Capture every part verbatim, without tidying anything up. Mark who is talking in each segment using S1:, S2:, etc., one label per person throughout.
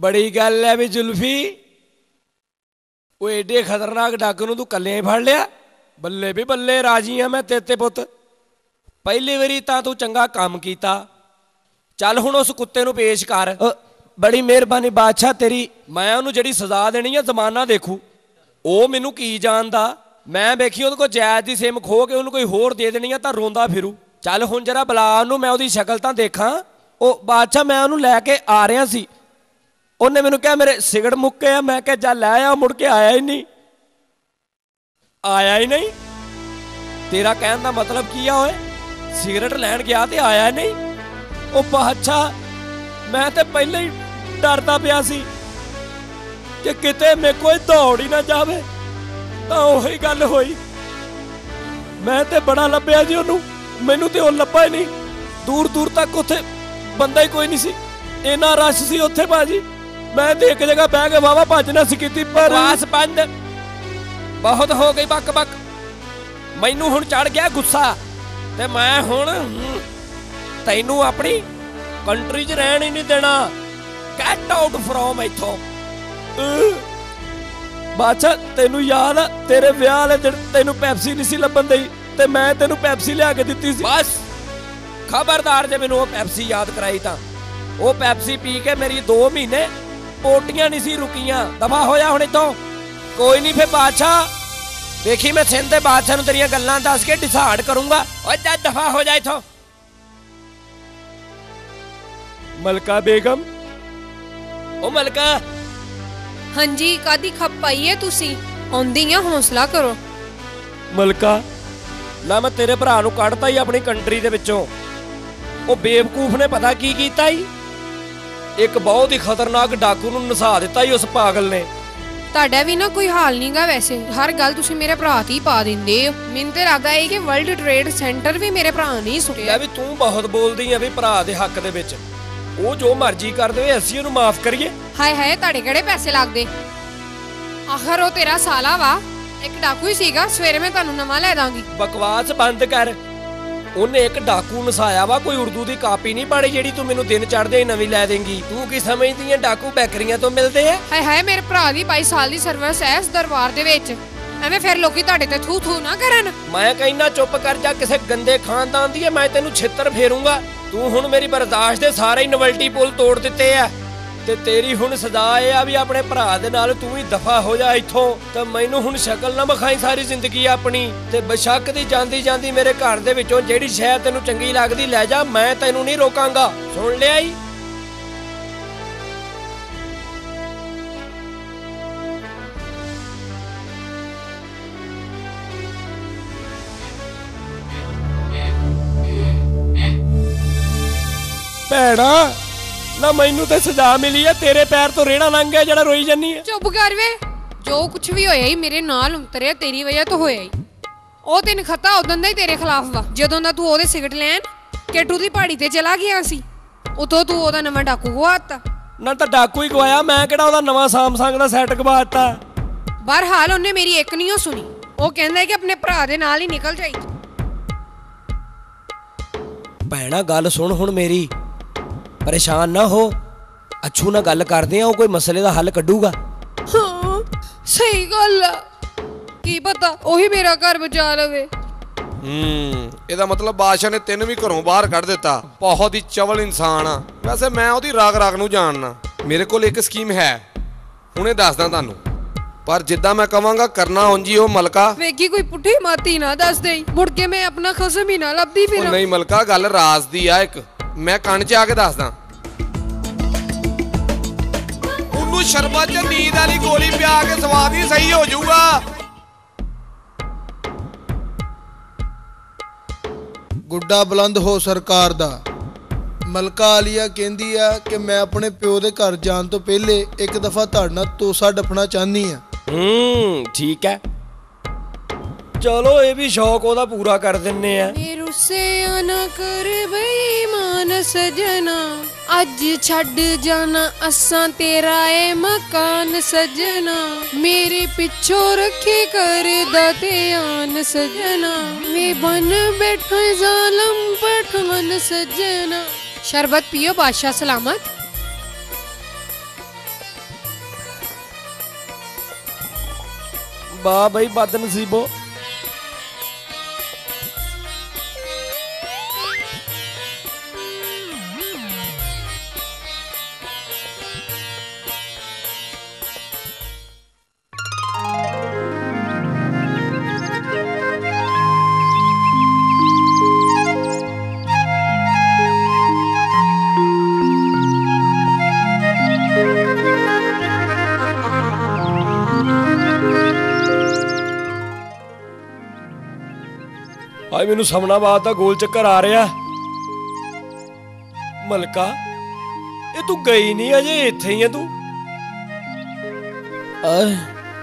S1: बड़ी गल है भी जुल्फी, वो एडे खतरनाक डाकू नूं तू कल्ले फड़ लिया। बल्ले भी बल्ले, राजी हाँ मैं तेरे पुत। पहली वारी तां तू चंगा काम कीता, चल हुण उस कुत्ते नूं पेश कर। बड़ी मेहरबानी बादशाह तेरी। मैं उन्होंने जिहड़ी सज़ा देनी है जमाना देखू, वो मैनू की जानदा। मैं वेखी उहदे कोल जायज़ दी सिम खो के उन्होंने कोई होर दे देनी है तां रोंदा फिरू। चल हुण जरा बुला उन्होंने, मैं उहदी शक्ल तां देखां। ओ बादशाह मैं उन्होंने लैके आ रहा सी, उन्हें मैनू कहा मेरे सिगरट मुक्के आ। मैं कहा जा लै आ, मुड़ के आया ही नहीं, आया ही नहीं। तेरा कहने का मतलब की है? ओए सिगरट लैन गया तो आया नहीं। ओ बादशाह मैं तो पहले ही डरदा पिया सी कि किते मेरे कोई दौड़ ही ना जावे। तो उही गल होई, मैं तो बड़ा लभ्या जी उन्होंने, मैनू तो लभा ही नहीं। दूर दूर तक उत्थे बंदा ही कोई नहीं सी, इन्ना रश सी उत्थे भाजी। मैं तो एक जगह बह के वावा भजना सी कीती, पर बस बंद, बहुत हो गई बक बक। मैनू हुण चढ़ गया गुस्सा, ते मैं हुण तैनू अपनी कंट्री च रहन ही नहीं देना। गेट आउट फ्रॉम इथों। बादशाह तेनू याद आ तेरे विआह वाले दिन तेनू पैप्सी नहीं सी लभन दई, ते मैं तेनू पैप्सी लिया के दित्ती सी। बस खबरदार जे मैनू वो पैप्सी याद कराई तां वो पैप्सी पी के मेरी दो महीने पोटियां नहीं सी रुकियां। दफा होया हुण इथों। कोई नहीं फिर बादशाह, देखी मैं सिंध दे बादशाह नूं तेरियां गल्लां दस के डिसाइड करूंगा। ओए जा दफा हो जा इथों। मलका बेगम, ओ मलका।
S2: हाँ जी, कादी खप पाई है तुसी? आउंदी आ, हौसला करो।
S1: मलका ला मैं तेरे भरा नूं कढ़ता ही अपनी कंट्री दे विचों। ओ बेवकूफ ने पता की कीता ही, एक बहुत ही खतरनाक डाकू नूं नसा दिता ही उस पागल ने।
S2: ਤੁਹਾਡਾ ਵੀ ना कोई हाल नहीं गा वैसे, हर गल तुसी मेरे भरा ते ही पा दिंदे हो। मैनूं ते लगदा है कि वर्ल्ड ट्रेड सेंटर भी मेरे भरा ने ही सुटिया।
S1: भी तू बहुत बोलदी है भी भरा दे हक दे विच, ਉਹ ਜੋ ਮਰਜ਼ੀ ਕਰ ਦੇਵੇ ਅਸੀਂ ਉਹਨੂੰ ਮਾਫ ਕਰੀਏ।
S2: ਹਾਏ ਹਾਏ ਤੁਹਾਡੇ ਕਿਹੜੇ ਪੈਸੇ ਲੱਗਦੇ? ਆਖਰ ਉਹ ਤੇਰਾ ਸਾਲਾ ਵਾ, ਇੱਕ ਡਾਕੂ ਹੀ ਸੀਗਾ। ਸਵੇਰੇ ਮੈਂ ਤੁਹਾਨੂੰ ਨਵਾਂ ਲੈ ਦਾਂਗੀ।
S1: ਬਕਵਾਸ ਬੰਦ ਕਰ। ਉਹਨੇ ਇੱਕ ਡਾਕੂ ਨਸਾਇਆ ਵਾ, ਕੋਈ ਉਰਦੂ ਦੀ ਕਾਪੀ ਨਹੀਂ ਪੜ੍ਹੀ ਜਿਹੜੀ ਤੂੰ ਮੈਨੂੰ ਦਿਨ ਚੜ੍ਹਦੇ ਹੀ ਨਵੀਂ ਲੈ ਦੇਂਗੀ। ਤੂੰ ਕੀ ਸਮਝਦੀ ਹੈ ਡਾਕੂ ਬੈਕਰੀਆਂ ਤੋਂ ਮਿਲਦੇ ਆ?
S2: ਹਾਏ ਹਾਏ ਮੇਰੇ ਭਰਾ ਦੀ ਬਾਈ ਸਾਲ ਦੀ ਸਰਵਿਸ ਹੈ ਇਸ ਦਰਬਾਰ ਦੇ ਵਿੱਚ, ਐਵੇਂ ਫਿਰ ਲੋਕੀ ਤੁਹਾਡੇ ਤੇ ਥੂ ਥੂ ਨਾ ਕਰਨ।
S1: ਮੈਂ ਕਹਿੰਦਾ ਚੁੱਪ ਕਰ ਜਾ, ਕਿਸੇ ਗੰਦੇ ਖਾਨਦਾਨ ਦੀ ਹੈ, ਮੈਂ ਤੈਨੂੰ ਛਿੱਤਰ ਫੇਰੂੰਗਾ। ਤੂੰ ਹੁਣ ਮੇਰੀ ਬਰਦਾਸ਼ਤ ਦੇ ਸਾਰੇ ਹੀ ਨਵਲਟੀ ਪੁੱਲ ਤੋੜ ਦਿੱਤੇ ਆ, ਤੇ ਤੇਰੀ ਹੁਣ ਸਜ਼ਾ ਇਹ ਆ ਵੀ ਆਪਣੇ ਭਰਾ ਦੇ ਨਾਲ ਤੂੰ ਵੀ ਦਫਾ ਹੋ ਜਾ ਇੱਥੋਂ। ਤੇ ਮੈਨੂੰ ਹੁਣ ਸ਼ਕਲ ਨਾ ਵਿਖਾਈ ਸਾਰੀ ਜ਼ਿੰਦਗੀ ਆਪਣੀ, ਤੇ ਬੇਸ਼ੱਕ ਦੀ ਜਾਂਦੀ ਜਾਂਦੀ ਮੇਰੇ ਘਰ ਦੇ ਵਿੱਚੋਂ ਜਿਹੜੀ ਸ਼ੈ ਤੈਨੂੰ ਚੰਗੀ ਲੱਗਦੀ ਲੈ ਜਾ, ਮੈਂ ਤੈਨੂੰ ਨਹੀਂ ਰੋਕਾਂਗਾ। ਸੁਣ ਲਿਆ ਈ? ਭੈਣਾ ना मैनू तो सजा मिली है, तेरे पैर तो रेड़ा लंघ गया जड़ा रोई जानी है।
S2: चुप कर वे, जो कुछ भी होया ही मेरे नाल उतरिया तेरी वजह तो होया ही। ओ ते नखता उदन दा ही तेरे खिलाफ वा, जदों दा तू ओदे सिगरट लैन केटू दी पहाड़ी ते चला गया सी, उतों तू ओदा नवां डाकू गवाता।
S1: ना तां डाकू ही गवाया, मैं किहड़ा ओदा नवां सामसंग दा सैट गवाता।
S2: बहरहाल उन्हें मेरी एक नहीं सुनी, ओ कहंदा है कि अपने भरा दे नाल ही निकल जाई।
S1: भैणा गल सुन हुण मेरी, परेशान ना हो, अच्छू ना गल करदे आ, कोई मसले दा हल कड्डूगा।
S2: हाँ सही गल आ, की पता ओही मेरा घर बचा लवे।
S3: हम्म ਇਹਦਾ मतलब ਬਾਦਸ਼ਾਹ ਨੇ ਤੈਨੂੰ ਵੀ ਘਰੋਂ ਬਾਹਰ ਕੱਢ ਦਿੱਤਾ। ਬਹੁਤ ਹੀ ਚਵਲ ਇਨਸਾਨ ਆ। ਵੈਸੇ ਮੈਂ ਉਹਦੀ ਰਾਗ ਰਾਗ ਨੂੰ ਜਾਣਨਾ। ਮੇਰੇ ਕੋਲ ਇੱਕ ਸਕੀਮ ਹੈ, ਹੁਣੇ ਦੱਸਦਾ ਤੁਹਾਨੂੰ, ਪਰ ਜਿੱਦਾਂ ਮੈਂ ਕਵਾਂਗਾ ਕਰਨਾ ਉਂਝ ਉਹ। ਮਲਕਾ
S2: ਵੇਖੀ ਕੋਈ ਪੁੱਠੀ ਮਾਤੀ ਨਾ ਦੱਸ ਦੇਈ, ਮੁੜ ਕੇ ਮੈਂ ਆਪਣਾ ਖਸਮ ਹੀ ਨਾ ਲੱਭਦੀ ਫਿਰਾਂ।
S3: ਨਹੀਂ ਮਲਕਾ, ਗੱਲ ਰਾਜ਼ ਦੀ ਆ ਇੱਕ, ਮੈਂ ਕੰਨ 'ਚ ਆ ਕੇ ਦੱਸਦਾ। ਉਹਨੂੰ ਸ਼ਰਬਤ 'ਚ ਨੀਂਦ ਵਾਲੀ ਗੋਲੀ ਪਿਆ ਕੇ ਸਵਾਦ ਹੀ ਸਹੀ ਹੋ ਜਾਊਗਾ।
S4: ਗੁੱਡਾ ਬੁਲੰਦ ਹੋ ਸਰਕਾਰ ਦਾ। ਮਲਕਾ ਆਲੀਆ ਕਹਿੰਦੀ ਆ ਕਿ ਮੈਂ ਆਪਣੇ ਪਿਓ ਦੇ ਘਰ ਜਾਣ ਤੋਂ ਪਹਿਲੇ ਇੱਕ ਦਫਾ ਤੁਹਾਡੇ ਨਾਲ ਤੋਸਾ ਡੱਫਣਾ ਚਾਹੁੰਦੀ ਆ।
S1: ਹੂੰ ਠੀਕ ਹੈ, चलो ये भी शौक ओदा पूरा कर दिन्ने आ।
S2: मेरू से आना कर बेईमान सजना, अज छड़ जाना असां तेरा ए मकान सजना, मेरे पिछो रखे कर दा ध्यान सजना, वे बन बैठा जालम पठान सजना। शरबत पियो बादशाह सलामत।
S1: ਵਾਹ ਬਈ ਬਦ ਨਸੀਬੋ। ਹਾਏ ਮੈਨੂੰ ਸਮਨਾਬਾਦ ਦਾ ਗੋਲ ਚੱਕਰ ਆ ਰਿਹਾ। ਮਲਕਾ ਇਹ ਤੂੰ ਗਈ ਨਹੀਂ ਅਜੇ ਇੱਥੇ ਹੀ ਆ ਤੂੰ। ਆਏ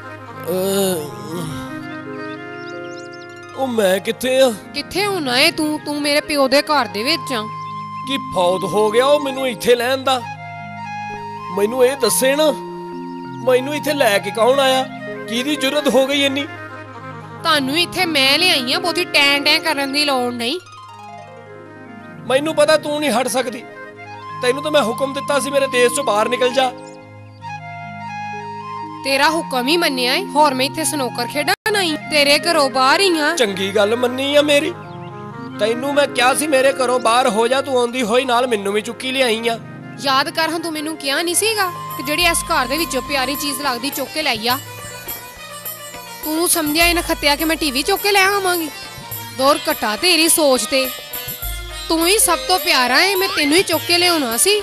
S1: ਉਹ ਮੈਂ ਕਿੱਥੇ ਆ?
S2: ਕਿੱਥੇ ਹੋਣਾ ਏ ਤੂੰ ਤੂੰ ਮੇਰੇ ਪਿਓ ਦੇ ਘਰ ਦੇ ਵਿੱਚ ਆ।
S1: ਕੀ ਫੌਤ ਹੋ ਗਿਆ ਉਹ ਮੈਨੂੰ ਇੱਥੇ ਲੈਣ ਦਾ? ਮੈਨੂੰ ਇਹ ਦੱਸੇ ਨਾ, ਮੈਨੂੰ ਇੱਥੇ ਲੈ ਕੇ ਕੌਣ ਆਇਆ? ਕਿਹਦੀ ਜ਼ਰੂਰਤ ਹੋ ਗਈ ਇੰਨੀ?
S2: ਤੁਹਾਨੂੰ ਇੱਥੇ ਮੈਂ ਲਿਆਈ ਆ, ਬਹੁਤੀ ਟੈਂ ਟੈਂ ਕਰਨ ਦੀ ਲੋੜ ਨਹੀਂ।
S1: ਮੈਨੂੰ ਪਤਾ ਤੂੰ ਨਹੀਂ ਹਟ ਸਕਦੀ। ਤੈਨੂੰ ਤਾਂ ਮੈਂ ਹੁਕਮ ਦਿੱਤਾ ਸੀ ਮੇਰੇ ਦੇਸ਼ ਚੋਂ ਬਾਹਰ ਨਿਕਲ ਜਾ।
S2: ਤੇਰਾ ਹੁਕਮ ਹੀ ਮੰਨਿਆ ਏ, ਹੋਰ ਮੈਂ ਇੱਥੇ ਸਨੋਕਰ ਖੇਡਾਂ ਨਹੀਂ? ਤੇਰੇ ਘਰੋਂ ਬਾਹਰ ਹੀ ਆ।
S1: ਚੰਗੀ ਗੱਲ ਮੰਨੀ ਆ ਮੇਰੀ। ਤੈਨੂੰ ਮੈਂ ਕਿਹਾ ਸੀ ਮੇਰੇ ਘਰੋਂ ਬਾਹਰ ਹੋ ਜਾ, ਤੂੰ ਆਉਂਦੀ ਹੋਈ ਨਾਲ ਮੈਨੂੰ ਵੀ ਚੁੱਕੀ ਲਿਆਈ ਆ।
S2: ਯਾਦ ਕਰ ਹਾਂ, ਤੂੰ ਮੈਨੂੰ ਕਿਹਾ ਨਹੀਂ ਸੀਗਾ ਕਿ ਜਿਹੜੀ ਇਸ ਘਰ ਦੇ ਵਿੱਚੋਂ ਪਿਆਰੀ ਚੀਜ਼ ਲੱਗਦੀ ਚੁੱਕ ਕੇ ਲਈ ਆ? ਤੂੰ ਸਮਝਿਆ ਇਹ ਨਖੱਤਿਆ ਕਿ ਮੈਂ ਟੀਵੀ ਚੁੱਕ ਕੇ ਲੈ ਆਵਾਂਗੀ? ਦੌਰ ਘਟਾ ਤੇਰੀ ਸੋਚ ਤੇ। ਤੂੰ ਹੀ ਸਭ ਤੋਂ ਪਿਆਰਾ ਏ, ਮੈਂ ਤੈਨੂੰ ਹੀ ਚੁੱਕ ਕੇ ਲਿਆਉਣਾ ਸੀ।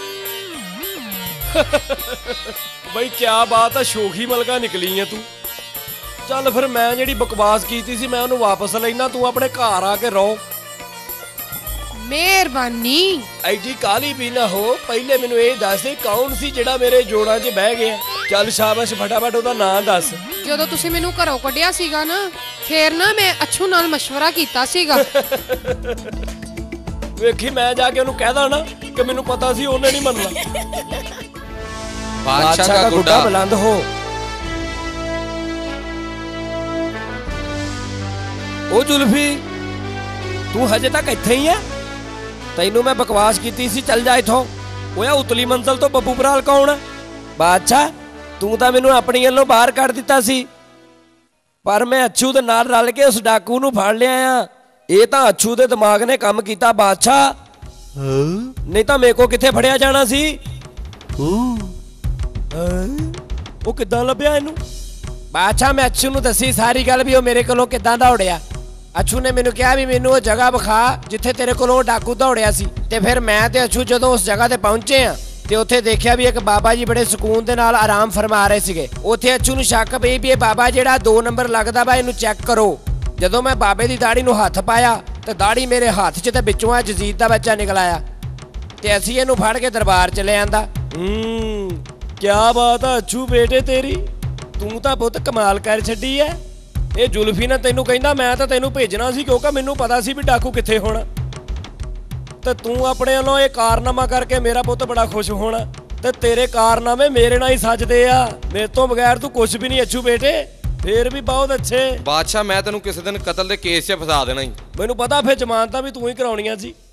S1: ਬਈ ਕਿਆ ਬਾਤ ਆ, ਸ਼ੋਖੀ ਮਲਕਾ ਨਿਕਲੀ ਆ ਤੂੰ। ਚੱਲ ਫਿਰ ਮੈਂ ਜਿਹੜੀ ਬਕਵਾਸ ਕੀਤੀ ਸੀ ਮੈਂ ਉਹਨੂੰ ਵਾਪਸ ਲੈਣਾ, ਤੂੰ ਆਪਣੇ ਘਰ ਆ ਕੇ ਰੋ।
S2: ਮਿਹਰਬਾਨੀ।
S1: ਐਡੀ ਕਾਲੀ ਵੀ ਨਾ ਹੋ, ਪਹਿਲੇ ਮੈਨੂੰ ਇਹ ਦੱਸ ਦੇ ਕੌਣ ਸੀ ਜਿਹੜਾ ਮੇਰੇ ਜੋੜਾਂ 'ਚ ਬਹਿ ਗਿਆ? ਚੱਲ ਸ਼ਾਬਾਸ਼, ਫਟਾਫਟ ਉਹਦਾ ਨਾਂ ਦੱਸ।
S2: ਜਦੋਂ ਤੁਸੀਂ ਮੈਨੂੰ ਘਰੋਂ ਕੱਢਿਆ ਸੀਗਾ ਨਾ, ਫੇਰ ਨਾ ਮੈਂ ਅੱਛੂ ਨਾਲ ਮਸ਼ਵਰਾ ਕੀਤਾ ਸੀਗਾ।
S1: ਵੇਖੀ ਮੈਂ ਜਾ ਕੇ ਉਹਨੂੰ ਕਹਿਦਾ ਨਾ ਕਿ ਮੈਨੂੰ ਪਤਾ ਸੀ ਉਹਨੇ ਨਹੀਂ ਮੰਨਣਾ।
S3: ਬਾਦਸ਼ਾਹ ਦਾ ਗੁੱਡਾ
S1: ਬੁਲੰਦ ਹੋ। ਉਹ ਜ਼ੁਲਫੀ, ਤੂੰ ਹਜੇ ਤੱਕ ਇੱਥੇ ਹੀ ਆ? ਤੈਨੂੰ ਮੈਂ ਬਕਵਾਸ ਕੀਤੀ ਸੀ ਚੱਲ ਜਾ ਇੱਥੋਂ। ਓਏ ਉਤਲੀ ਮੰਜ਼ਲ ਤੋਂ ਬੱਬੂ ਬਰਾਲ ਕੌਣ? ਬਾਦਸ਼ਾਹ ਤੂੰ ਤਾਂ ਮੈਨੂੰ ਆਪਣੀ ਵੱਲੋਂ ਬਾਹਰ ਕੱਢ ਦਿੱਤਾ ਸੀ, ਪਰ ਮੈਂ ਅੱਛੂ ਦੇ ਨਾਲ ਰਲ ਕੇ ਉਸ ਡਾਕੂ ਨੂੰ ਫੜ ਲਿਆ ਆ। ਇਹ ਤਾਂ ਅੱਛੂ ਦੇ ਦਿਮਾਗ ਨੇ ਕੰਮ ਕੀਤਾ ਬਾਦਸ਼ਾਹ, ਨਹੀਂ ਤਾਂ ਮੇਰੇ ਕੋ ਕਿੱਥੇ ਫੜਿਆ ਜਾਣਾ ਸੀ। ਉਹ ਕਿੱਦਾਂ ਲੱਭਿਆ ਇਹਨੂੰ? ਬਾਦਸ਼ਾਹ ਮੈਂ ਅੱਛੂ ਨੂੰ ਦੱਸੀ ਸਾਰੀ ਗੱਲ ਵੀ ਉਹ ਮੇਰੇ ਕੋਲੋਂ ਕਿੱਦਾਂ ਦੌੜਿਆ। ਅੱਛੂ ਨੇ ਮੈਨੂੰ ਕਿਹਾ ਵੀ ਮੈਨੂੰ ਉਹ ਜਗ੍ਹਾ ਵਿਖਾ ਜਿੱਥੇ ਤੇਰੇ ਕੋਲੋਂ ਡਾਕੂ ਦੌੜਿਆ ਸੀ। ਤੇ ਫਿਰ ਮੈਂ ਤੇ ਅੱਛੂ ਜਦੋਂ ਉਸ ਜਗ੍ਹਾ ਤੇ ਪਹੁੰਚੇ ਆ ਤੇ ਉੱਥੇ ਦੇਖਿਆ ਵੀ ਇੱਕ ਬਾਬਾ ਜੀ ਬੜੇ ਸਕੂਨ ਦੇ ਨਾਲ ਆਰਾਮ ਫਰਮਾ ਰਹੇ ਸੀਗੇ। ਉੱਥੇ ਅੱਛੂ ਨੂੰ ਸ਼ੱਕ ਪਈ ਵੀ ਇਹ ਬਾਬਾ ਜਿਹੜਾ ਦੋ ਨੰਬਰ ਲੱਗਦਾ ਵਾ, ਇਹਨੂੰ ਚੈੱਕ ਕਰੋ। ਜਦੋਂ ਮੈਂ ਬਾਬੇ ਦੀ ਦਾੜੀ ਨੂੰ ਹੱਥ ਪਾਇਆ ਤੇ ਦਾੜੀ ਮੇਰੇ ਹੱਥ 'ਚ ਤੇ ਵਿੱਚੋਂ ਆ ਜਜ਼ੀਦ ਦਾ ਬੱਚਾ ਨਿਕਲ ਆਇਆ ਤੇ ਅਸੀਂ ਇਹਨੂੰ ਫੜ ਕੇ ਦਰਬਾਰ 'ਚ ਲੈ ਆਂਦਾ। ਹੂੰ, ਕਿਆ ਬਾਤ ਆ ਅੱਛੂ ਬੇਟੇ ਤੇਰੀ, ਤੂੰ ਤਾਂ ਬਹੁਤ ਕਮਾਲ ਕਰ ਛੱਡੀ ਐ। ਇਹ ਜ਼ੁਲਫੀ ਨੇ ਤੈਨੂੰ ਕਹਿੰਦਾ ਮੈਂ ਤਾਂ ਤੈਨੂੰ ਭੇਜਣਾ ਸੀ ਕਿਉਂਕਿ ਮੈਨੂੰ ਪਤਾ ਸੀ ਵੀ ਡਾਕੂ ਕਿੱਥੇ ਹੋਣਾ, ਤੇ ਤੂੰ ਆਪਣੇ ਵੱਲੋਂ ਇਹ ਕਾਰਨਾਮਾ ਕਰਕੇ ਮੇਰਾ ਪੁੱਤ ਬੜਾ ਖੁਸ਼ ਹੋਣਾ। ਤੇ ਤੇਰੇ ਕਾਰਨਾਮੇ ਮੇਰੇ ਨਾਲ ਹੀ ਸੱਜਦੇ ਆ, ਮੇਰੇ ਤੋਂ ਬਗੈਰ ਤੂੰ ਕੁਝ ਵੀ ਨਹੀਂ ਅੱਛੂ ਬੇਟੇ। ਫੇਰ ਵੀ ਬਹੁਤ ਅੱਛੇ।
S3: ਬਾਦਸ਼ਾਹ ਮੈਂ ਤੈਨੂੰ ਕਿਸੇ ਦਿਨ ਕਤਲ ਦੇ ਕੇਸ 'ਚ ਫਸਾ ਦੇਣਾ ਹੀ।
S1: ਮੈਨੂੰ ਪਤਾ ਫਿਰ ਜ਼ਮਾਨਤਾਂ ਵੀ ਤੂੰ ਹੀ ਕਰਾਉਣੀਆਂ ਸੀ।